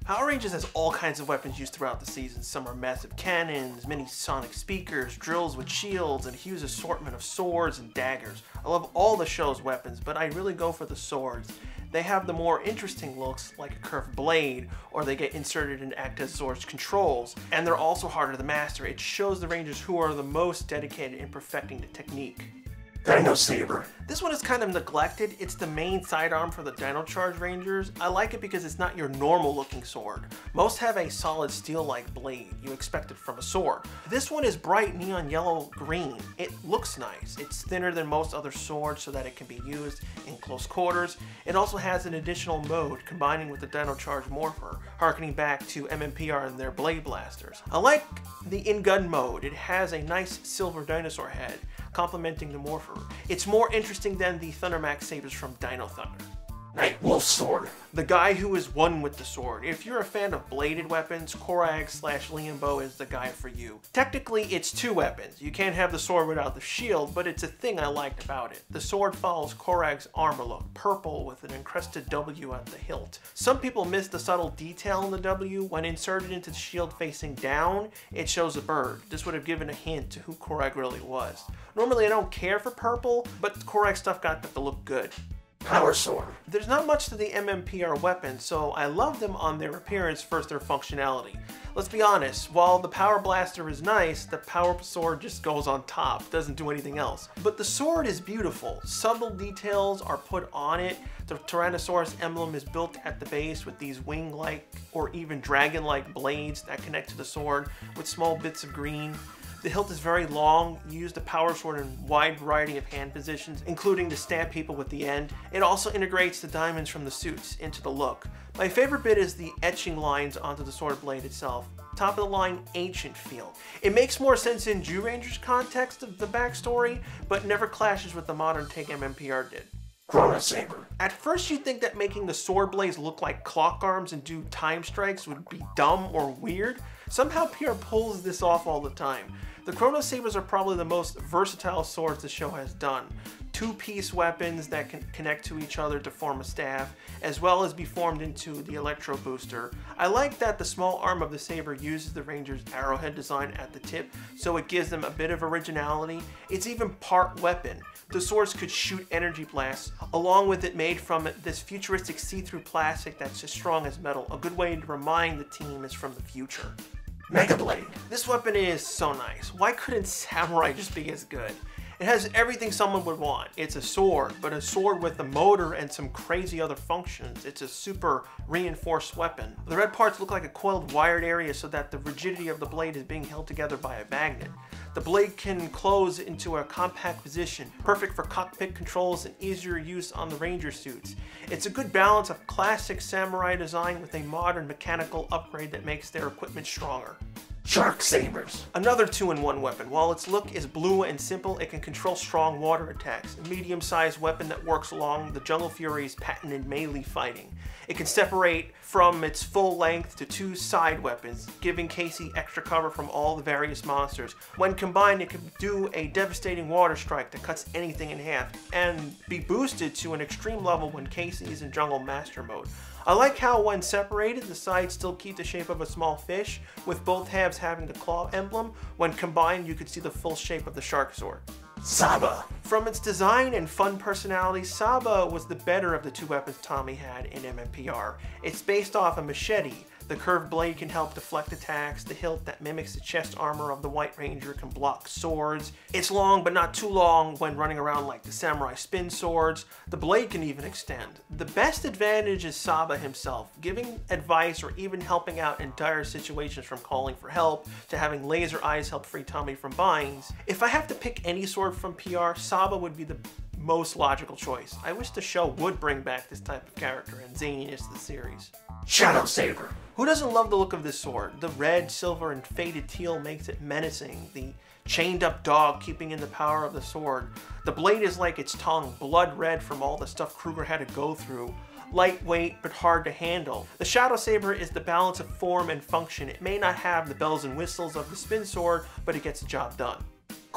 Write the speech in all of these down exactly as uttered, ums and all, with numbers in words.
Power Rangers has all kinds of weapons used throughout the season. Some are massive cannons, mini sonic speakers, drills with shields, and a huge assortment of swords and daggers. I love all the show's weapons, but I really go for the swords. They have the more interesting looks, like a curved blade, or they get inserted and act as Zord's controls, and they're also harder to master. It shows the Rangers who are the most dedicated in perfecting the technique. Dino Saber. This one is kind of neglected. It's the main sidearm for the Dino Charge Rangers. I like it because it's not your normal looking sword. Most have a solid steel-like blade you expect it from a sword. This one is bright neon yellow green. It looks nice. It's thinner than most other swords so that it can be used in close quarters. It also has an additional mode combining with the Dino Charge Morpher, harkening back to M M P R and their blade blasters. I like the in-gun mode. It has a nice silver dinosaur head, complementing the Morpher. It's more interesting than the Thundermax sabers from Dino Thunder. Nightwolf Sword. The guy who is one with the sword. If you're a fan of bladed weapons, Korag slash Lianbo is the guy for you. Technically, it's two weapons. You can't have the sword without the shield, but it's a thing I liked about it. The sword follows Korag's armor look, purple with an encrusted W at the hilt. Some people miss the subtle detail in the W. When inserted into the shield facing down, it shows a bird. This would have given a hint to who Korag really was. Normally, I don't care for purple, but Korag stuff got that to look good. Power Sword. There's not much to the M M P R weapons, so I love them on their appearance versus their functionality. Let's be honest, while the Power Blaster is nice, the Power Sword just goes on top, doesn't do anything else. But the sword is beautiful. Subtle details are put on it. The Tyrannosaurus emblem is built at the base with these wing-like or even dragon-like blades that connect to the sword with small bits of green. The hilt is very long. You use the Power Sword in a wide variety of hand positions, including to stab people with the end. It also integrates the diamonds from the suits into the look. My favorite bit is the etching lines onto the sword blade itself. Top of the line, ancient feel. It makes more sense in Zyuranger's context of the backstory, but never clashes with the modern take M M P R did. Chrono Saber. At first you'd think that making the sword blades look like clock arms and do time strikes would be dumb or weird. Somehow P R pulls this off all the time. The Chrono Sabers are probably the most versatile swords the show has done. Two-piece weapons that can connect to each other to form a staff, as well as be formed into the Electro Booster. I like that the small arm of the saber uses the Ranger's arrowhead design at the tip, so it gives them a bit of originality. It's even part weapon. The swords could shoot energy blasts, along with it made from this futuristic see-through plastic that's as strong as metal. A good way to remind the team it's from the future. Mega Blade. This weapon is so nice. Why couldn't Samurai just be as good? It has everything someone would want. It's a sword, but a sword with a motor and some crazy other functions. It's a super reinforced weapon. The red parts look like a coiled wired area so that the rigidity of the blade is being held together by a magnet. The blade can close into a compact position, perfect for cockpit controls and easier use on the Ranger suits. It's a good balance of classic samurai design with a modern mechanical upgrade that makes their equipment stronger. Shark Sabers. Another two in one weapon. While its look is blue and simple, it can control strong water attacks. A medium-sized weapon that works along the Jungle Fury's patented melee fighting. It can separate from its full length to two side weapons, giving Casey extra cover from all the various monsters. When combined, it can do a devastating water strike that cuts anything in half, and be boosted to an extreme level when Casey is in Jungle Master mode. I like how when separated, the sides still keep the shape of a small fish, with both halves having the claw emblem. When combined, you could see the full shape of the shark sword. Saba. From its design and fun personality, Saba was the better of the two weapons Tommy had in M M P R. It's based off a machete. The curved blade can help deflect attacks. The hilt that mimics the chest armor of the White Ranger can block swords. It's long, but not too long when running around like the samurai spin swords. The blade can even extend. The best advantage is Saba himself, giving advice or even helping out in dire situations, from calling for help to having laser eyes help free Tommy from binds. If I have to pick any sword from P R, Saba would be the most logical choice. I wish the show would bring back this type of character and zaniness to the series. Shadow Saber. Who doesn't love the look of this sword? The red, silver, and faded teal makes it menacing. The chained up dog keeping in the power of the sword. The blade is like its tongue, blood red from all the stuff Kruger had to go through. Lightweight, but hard to handle. The Shadow Saber is the balance of form and function. It may not have the bells and whistles of the spin sword, but it gets the job done.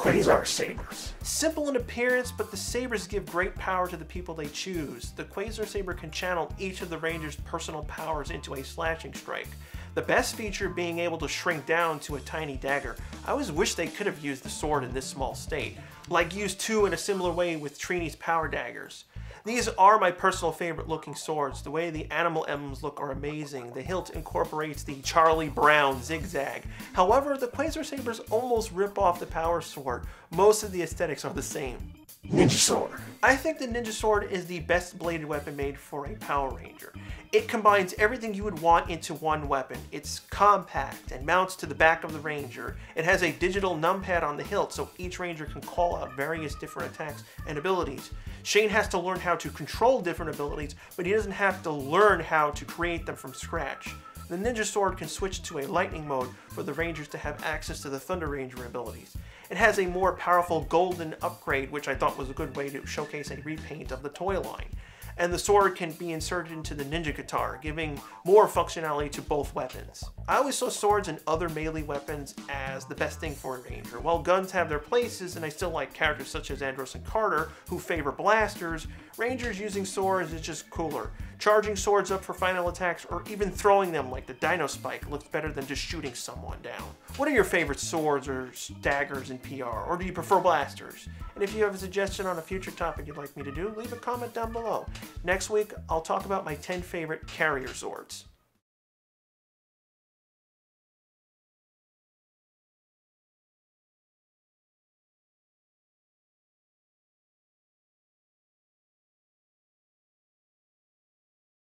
Quasar Sabers. Simple in appearance, but the sabers give great power to the people they choose. The Quasar Saber can channel each of the Ranger's personal powers into a slashing strike. The best feature being able to shrink down to a tiny dagger. I always wish they could have used the sword in this small state, like used two in a similar way with Trini's power daggers. These are my personal favorite looking swords. The way the animal emblems look are amazing. The hilt incorporates the Charlie Brown zigzag. However, the Quasar Sabers almost rip off the power sword. Most of the aesthetics are the same. Ninja Sword. I think the Ninja Sword is the best bladed weapon made for a Power Ranger. It combines everything you would want into one weapon. It's compact and mounts to the back of the Ranger. It has a digital numpad on the hilt so each Ranger can call out various different attacks and abilities. Shane has to learn how to control different abilities, but he doesn't have to learn how to create them from scratch. The Ninja Sword can switch to a lightning mode for the Rangers to have access to the Thunder Ranger abilities. It has a more powerful golden upgrade, which I thought was a good way to showcase a repaint of the toy line. And the sword can be inserted into the Ninja Guitar, giving more functionality to both weapons. I always saw swords and other melee weapons as the best thing for a Ranger. While guns have their places, and I still like characters such as Andros and Carter, who favor blasters, Rangers using swords is just cooler. Charging swords up for final attacks, or even throwing them like the Dino Spike, looks better than just shooting someone down. What are your favorite swords or daggers in P R, or do you prefer blasters? And if you have a suggestion on a future topic you'd like me to do, leave a comment down below. Next week, I'll talk about my ten favorite carrier swords.